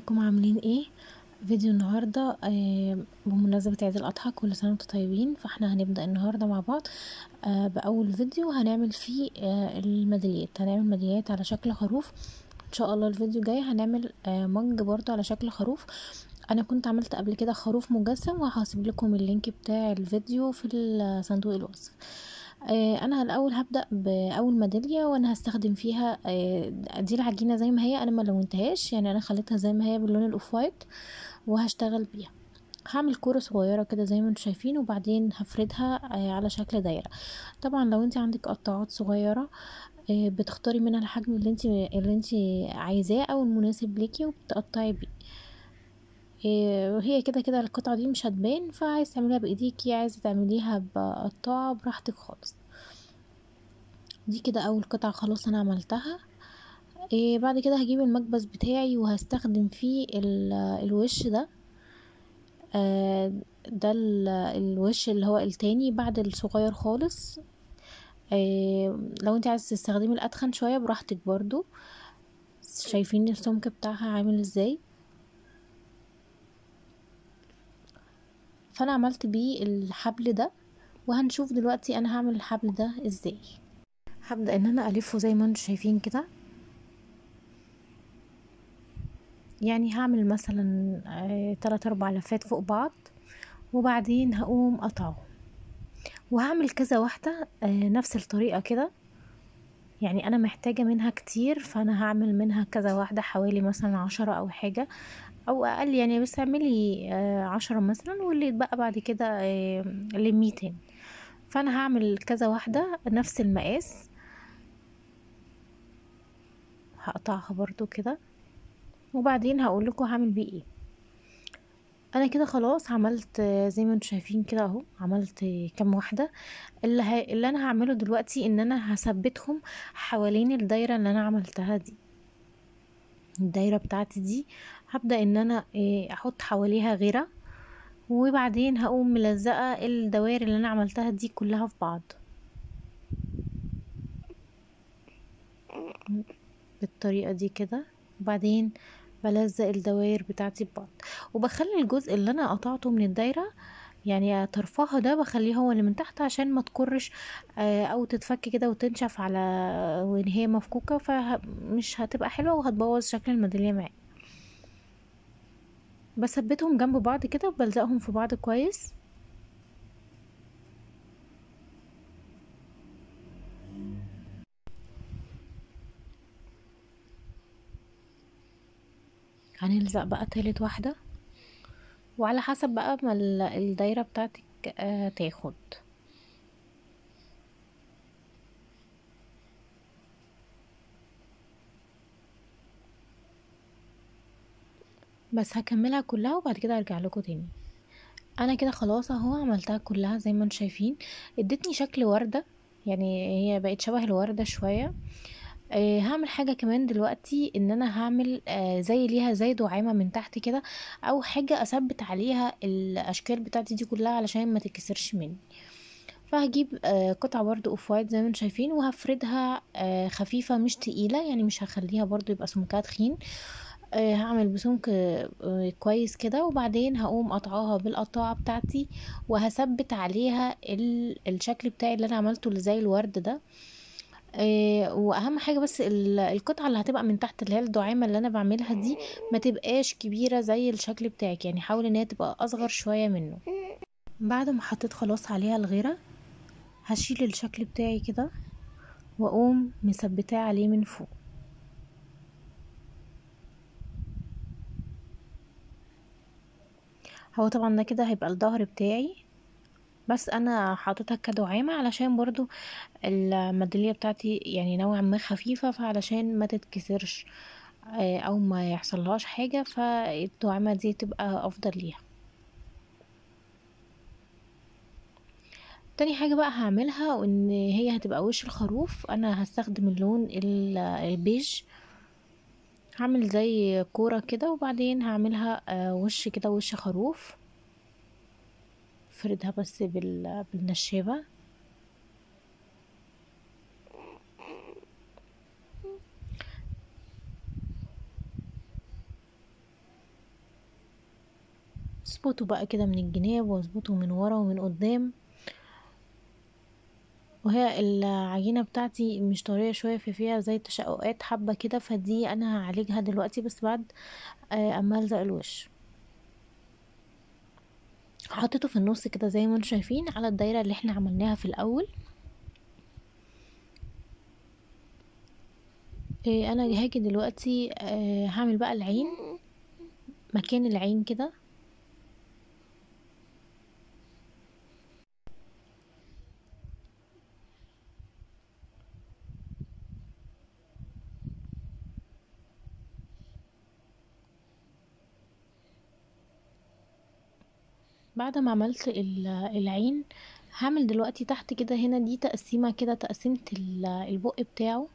ازيكم عاملين ايه؟ فيديو النهارده بمناسبة عيد الاضحى، كل سنة وانتم طيبين. فاحنا هنبدأ النهارده مع بعض باول فيديو هنعمل فيه الميداليات. هنعمل ميداليات على شكل خروف ان شاء الله. الفيديو جاي هنعمل مج برضو على شكل خروف. انا كنت عملت قبل كده خروف مجسم، وهسيب لكم اللينك بتاع الفيديو في صندوق الوصف. انا الاول هبدا باول ميداليه، وانا هستخدم فيها دي العجينه زي ما هي، انا ما لونتهاش، يعني انا خليتها زي ما هي باللون الاوف وايت وهشتغل بيها. هعمل كوره صغيره كده زي ما انتم شايفين، وبعدين هفردها على شكل دايره. طبعا لو انت عندك قطاعات صغيره بتختاري منها الحجم اللي انت عايزاه او المناسب ليكي وبتقطعي بيه. وهي كده كده القطعه دي مش هتبان، فعايز تعمليها بايديكي، عايزه تعمليها بقطاعه براحتك خالص. دي كده اول قطعة خلاص انا عملتها. بعد كده هجيب المكبس بتاعي وهستخدم فيه الوش ده. ده الوش اللي هو التاني بعد الصغير خالص. لو انت عايز تستخدمي الاتخن شوية براحتك برضو. شايفين السمك بتاعها عامل ازاي؟ فانا عملت بيه الحبل ده، وهنشوف دلوقتي انا هعمل الحبل ده ازاي. هبدأ ان انا الفه زي ما انتم شايفين كده، يعني هعمل مثلا 3-4 لفات فوق بعض، وبعدين هقوم قطعه، وهعمل كذا واحدة نفس الطريقة كده. يعني انا محتاجة منها كتير، فانا هعمل منها كذا واحدة، حوالي مثلا 10 او حاجة او اقل يعني، بس اعملي 10 مثلا، واللي يتبقى بعد كده ل200. فانا هعمل كذا واحدة نفس المقاس، هقطعها برضو كده، وبعدين هقول لكم هعمل بيه ايه. انا كده خلاص عملت زي ما انتم شايفين كده اهو، عملت كام واحده. اللي انا هعمله دلوقتي ان انا هثبتهم حوالين الدايره اللي انا عملتها دي. الدايره بتاعتي دي هبدا ان انا احط حواليها غيره، وبعدين هقوم ملزقه الدوائر اللي انا عملتها دي كلها في بعض بالطريقه دي كده. وبعدين بلزق الدوائر بتاعتي ببعض، وبخلي الجزء اللي انا قطعته من الدايره، يعني طرفها ده بخليه هو اللي من تحت عشان ما تكرش او تتفك كده وتنشف على وان هي مفكوكه، فمش هتبقى حلوه وهتبوظ شكل الميداليه معايا. بثبتهم جنب بعض كده وبلزقهم في بعض كويس. هنلزق بقى تالت واحده، وعلى حسب بقى ما الدايره بتاعتك تاخد. بس هكملها كلها وبعد كده ارجع لكم تاني. انا كده خلاص اهو عملتها كلها زي ما انتم شايفين، ادتني شكل وردة، يعني هي بقت شبه الوردة شوية. هعمل حاجة كمان دلوقتي، ان انا هعمل زي ليها زي دعامة من تحت كده، او حاجة اثبت عليها الاشكال بتاعتي دي كلها علشان ما تكسرش مني. فهجيب قطعة برضو اوف وايت زي ما انتم شايفين، وهفردها خفيفة مش تقيلة، يعني مش هخليها برضو يبقى سمكها تخين. هعمل بسمك كويس كده، وبعدين هقوم قطعاها بالقطاعة بتاعتي، وهثبت عليها الشكل بتاعي اللي انا عملته اللي زي الورد ده. واهم حاجة بس القطعة اللي هتبقى من تحت اللي هي الدعامة اللي انا بعملها دي ما تبقاش كبيرة زي الشكل بتاعك، يعني حاول ان هي تبقى اصغر شوية منه. بعد ما حطيت خلاص عليها الغيرة، هشيل الشكل بتاعي كده واقوم مثبتاه عليه من فوق. هو طبعا ده كده هيبقى الظهر بتاعي، بس انا حاططها كدعامة علشان برضو الميدالية بتاعتي يعني نوعا ما خفيفة، فعلشان ما تتكسرش او ما يحصلهاش حاجة، فالدعامة دي تبقى افضل ليها. تاني حاجة بقى هعملها، وان هي هتبقى وش الخروف، انا هستخدم اللون البيج. هعمل زي كورة كده، وبعدين هعملها وش كده، وش خروف. فردها بس بالنشابة. هظبطه بقى كده من الجناب واظبطه من ورا ومن قدام. وهي العجينة بتاعتي مش طرية شوية، فيها زي تشققات حبة كده، فدي انا هعالجها دلوقتي بس بعد اما الزق الوش. حطيته في النص كده زي ما انتم شايفين على الدايرة اللي احنا عملناها في الاول. انا هاجي دلوقتي هعمل بقى العين، مكان العين كده. بعد ما عملت العين، هعمل دلوقتي تحت كده، هنا دي تقسيمة كده، تقسيمة البق بتاعه،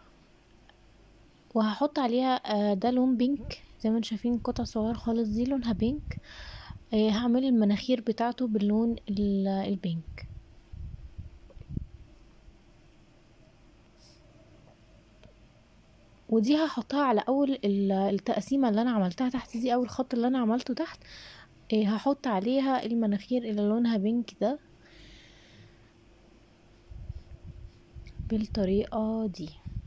وهحط عليها ده لون بينك زي ما انتم شايفين، قطع صغير خالص دي لونها بينك. هعمل المناخير بتاعته باللون البينك. ودي هحطها على اول التقسيمة اللي انا عملتها تحت دي، اول خط اللي انا عملته تحت. هحط عليها المناخير اللي لونها بينك ده بالطريقة دي.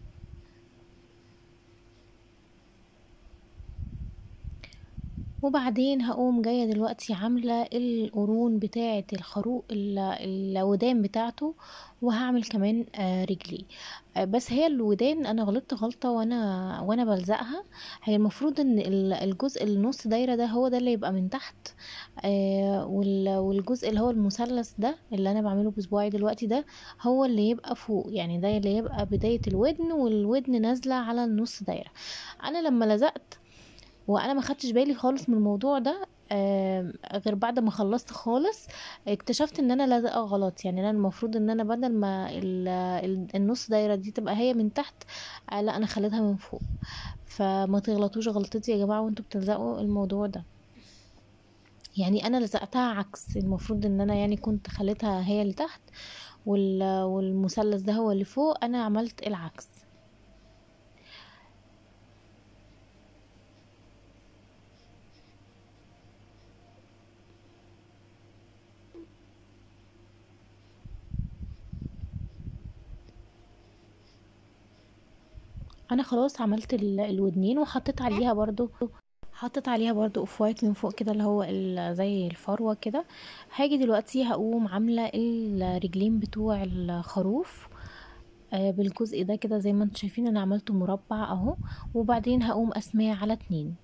وبعدين هقوم جاية دلوقتي عاملة القرون بتاعة الخروق، الودان بتاعته، وهعمل كمان رجلي. بس هي الودان انا غلطت غلطة وانا بلزقها. هي المفروض ان الجزء النص دايرة ده هو ده اللي يبقى من تحت، والجزء اللي هو المثلث ده اللي انا بعمله بصباعي دلوقتي ده هو اللي يبقى فوق، يعني ده اللي يبقى بداية الودن، والودن نازلة على النص دايرة. انا لما لزقت وانا ما خدتش بالي خالص من الموضوع ده، غير بعد ما خلصت خالص اكتشفت ان انا لازقه غلط. يعني انا المفروض ان انا بدل ما النص دايره دي تبقى هي من تحت، لا انا خليتها من فوق. فما تغلطوش غلطتي يا جماعه وانتوا بتلزقوا الموضوع ده. يعني انا لزقتها عكس، المفروض ان انا يعني كنت خليتها هي اللي تحت والمثلث ده هو اللي فوق، انا عملت العكس. انا خلاص عملت الودنين، وحطيت عليها برضو، حطيت عليها برضو اوف وايت من فوق كده، اللي هو زي الفروة كده. هاجي دلوقتي هقوم عاملة الرجلين بتوع الخروف بالجزء ده كده زي ما انتم شايفين، انا عملته مربع اهو. وبعدين هقوم قسماه على 2،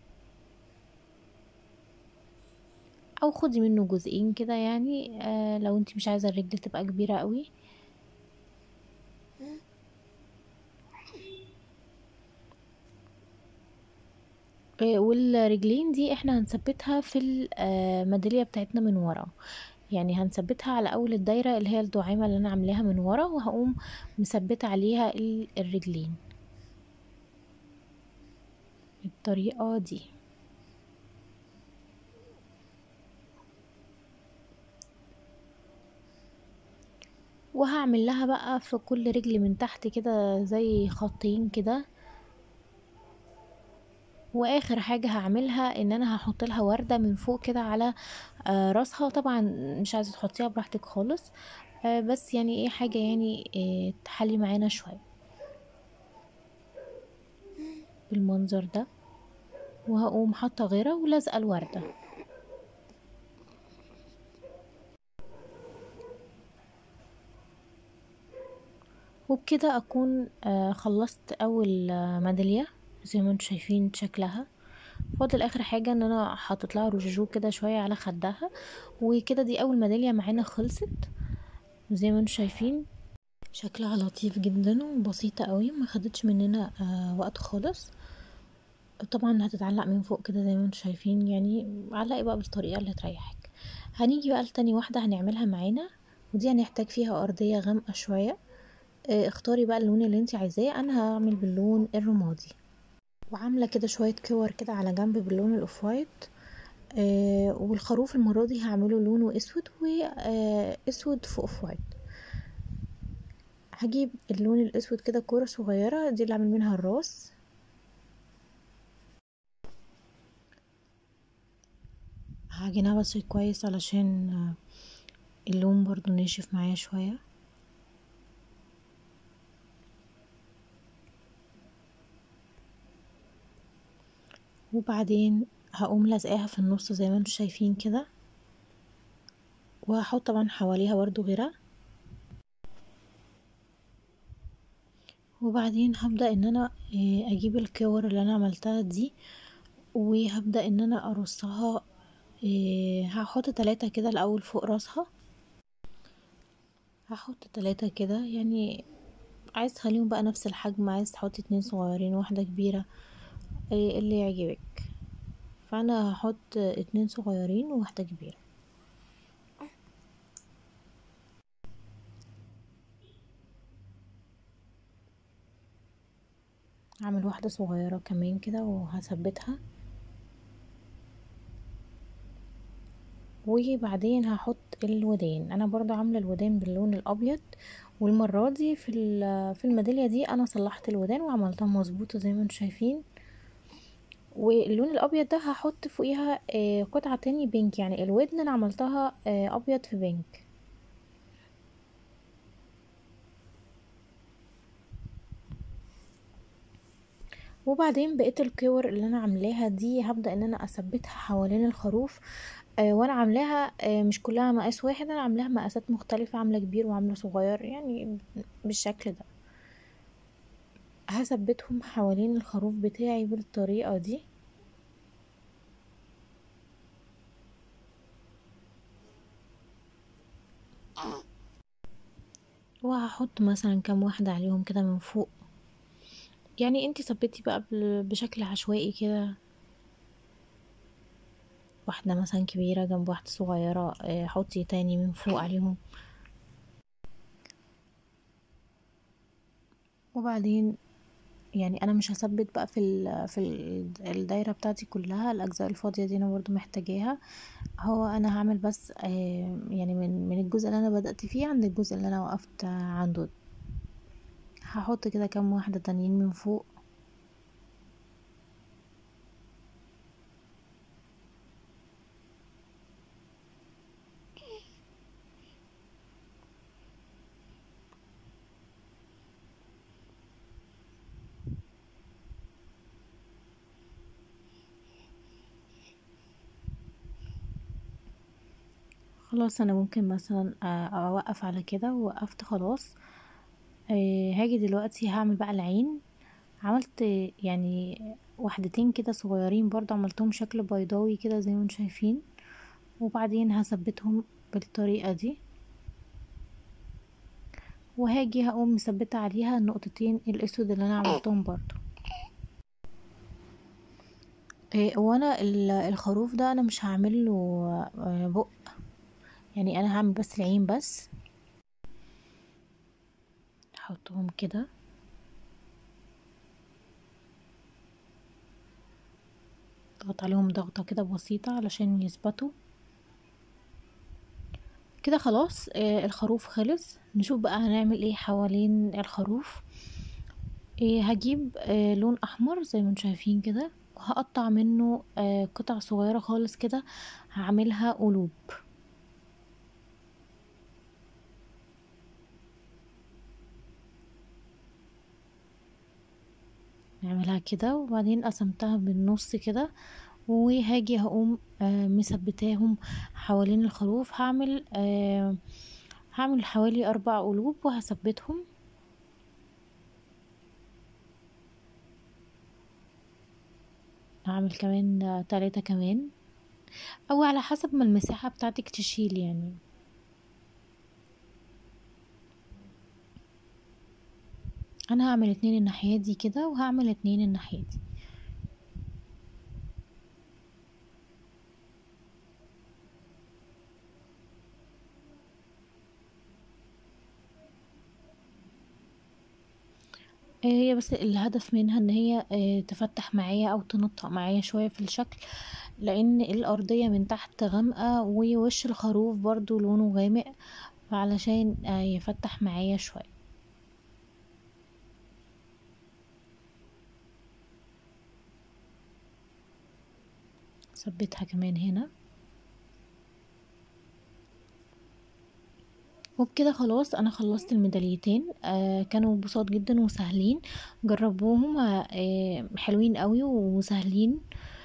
او خدي منه جزئين كده يعني، لو انت مش عايزة الرجل تبقى كبيرة قوي. والرجلين دي احنا هنثبتها في الميدالية بتاعتنا من ورا، يعني هنثبتها على اول الدايرة اللي هي الدعامة اللي انا عاملاها من ورا، وهقوم مثبتة عليها الرجلين بالطريقة دي. وهعمل لها بقى في كل رجل من تحت كده زي خطين كده. واخر حاجة هعملها ان انا هحط لها وردة من فوق كده على راسها. طبعا مش عايزة تحطيها براحتك خالص، بس يعني ايه حاجة يعني تحلي معانا شوية بالمنظر ده. وهقوم حاطة غيرة ولازقة الوردة. وبكده اكون خلصت اول ميدالية زي ما انتم شايفين شكلها. فاضل اخر حاجة ان انا حاطط لها روجو كده شوية على خدها. وكده دي اول ميدالية معانا خلصت زي ما انتم شايفين. شكلها لطيف جدا وبسيطة قوي، ما خدتش مننا وقت خالص. طبعا هتتعلق من فوق كده زي ما انتم شايفين، يعني علقي بقى بالطريقة اللي تريحك. هنيجي بقى لتاني واحدة هنعملها معانا، ودي هنحتاج فيها ارضية غامقة شوية. اختاري بقى اللون اللي انت عايزاه، انا هعمل باللون الرمادي. وعاملة كده شوية كور كده على جنب باللون الاوف وايت. والخروف المرة دي هعمله لونه اسود، واسود في اوف وايت. هجيب اللون الاسود كده كورة صغيرة، دي اللي عامل منها الراس. هعجنها بس كويس علشان اللون برضو ناشف معايا شوية. وبعدين هقوم لازقاها في النص زي ما انتوا شايفين كده، وهحط طبعا حواليها برضو غيرها. وبعدين هبدأ ان انا اجيب الكور اللي انا عملتها دي، وهبدأ ان انا ارصها. هحط 3 كده الاول فوق راسها، هحط 3 كده يعني. عايز تخليهم بقى نفس الحجم، عايز تحطي 2 صغيرين واحدة كبيرة، اللي يعجبك. فانا هحط 2 صغيرين وواحدة كبيرة. هعمل واحدة صغيرة كمان كده وهثبتها. وبعدين هحط الودان. انا برضو عامله الودان باللون الابيض، والمره دي في الميداليه دي انا صلحت الودان وعملتها مظبوطه زي ما انتم شايفين. واللون الابيض ده هحط فوقيها قطعه تاني بينك، يعني الودن انا عملتها ابيض في بينك. وبعدين بقيت الكور اللي انا عاملاها دي هبدأ ان انا اثبتها حوالين الخروف. وانا عاملاها مش كلها مقاس واحد، انا عاملاها مقاسات مختلفة، عاملة كبير وعاملة صغير يعني بالشكل ده. هثبتهم حوالين الخروف بتاعي بالطريقة دي. وهحط مثلا كام واحدة عليهم كده من فوق. يعني انتي ثبتي بقى بشكل عشوائي كده، واحدة مثلا كبيرة جنب واحدة صغيرة، حطي تاني من فوق عليهم. وبعدين يعني انا مش هثبت بقى الدايره بتاعتي كلها، الاجزاء الفاضيه دي انا برضو محتاجاها. هو انا هعمل بس يعني من الجزء اللي انا بدأت فيه عند الجزء اللي انا وقفت عنده. هحط كده كام واحده تانيين من فوق. خلاص انا ممكن مثلا اوقف على كده، ووقفت خلاص. هاجي دلوقتي هعمل بقى العين. عملت يعني واحدتين كده صغيرين برضو، عملتهم شكل بيضاوي كده زي ما انتم شايفين. وبعدين هثبتهم بالطريقة دي، وهاجي هقوم مثبتة عليها النقطتين الاسود اللي انا عملتهم برضو. وانا الخروف ده انا مش هعمل له بق، يعني انا هعمل بس العين بس. احطهم كده، ضغط عليهم ضغطة كده بسيطة علشان يثبتوا كده. خلاص الخروف خلص. نشوف بقى هنعمل ايه حوالين الخروف. هجيب لون احمر زي ما انتم شايفين كده، وهقطع منه قطع صغيرة خالص كده، هعملها قلوب. نعملها كده، وبعدين قسمتها بالنص كده. وهاجي هقوم مثبتاهم حوالين الخروف. هعمل حوالي 4 قلوب وهثبتهم. هعمل كمان 3 كمان، او على حسب ما المساحة بتاعتك تشيل يعني. انا هعمل 2 الناحية دي كده، وهعمل 2 الناحية دي. هي بس الهدف منها ان هي تفتح معايا او تنطق معايا شوية في الشكل، لان الارضية من تحت غامقة ووش الخروف برضو لونه غامق، فعلشان يفتح معايا شوية. ثبتها كمان هنا. وبكده خلاص انا خلصت الميداليتين. كانوا بساط جدا وسهلين، جربوهم. حلوين قوي وسهلين.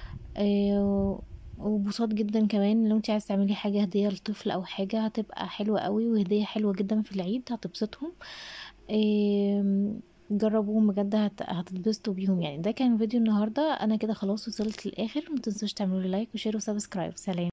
وبساط جدا كمان. لو انت عايز تعملي حاجة هدية لطفل او حاجة هتبقى حلوة قوي، وهدية حلوة جدا في العيد هتبسطهم. جربوهم بجد، هتتبسطوا بيهم يعني. ده كان فيديو النهاردة، انا كده خلاص وصلت للاخر. متنسوش تعملوا لايك وشير وسبسكرايب. سلام.